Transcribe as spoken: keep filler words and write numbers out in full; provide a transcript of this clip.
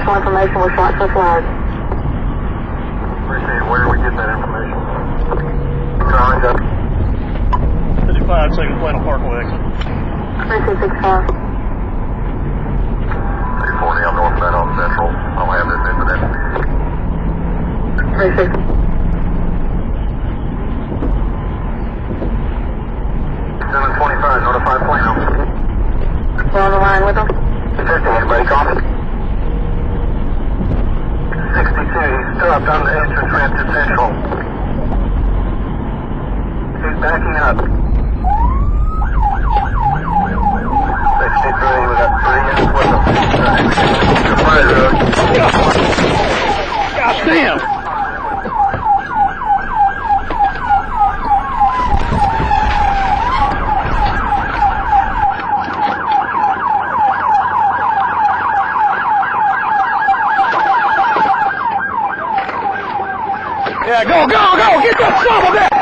additional information. We're shot so far. Appreciate it. Where do we get that information? Drawing up. fifty-five, second Plano Parkway exit. three two six five. three forty, I'm northbound on Central. I'll have this incident. three six. seven twenty-five, notify Plano. We're on the line with them. fifty, anybody copy? sixty-two, he's stopped on the entrance ramp to Central. He's backing up. sixty-three, we got three in with him. Goodbye, road. God damn! Yeah, go, go, go! Get that son of a bitch!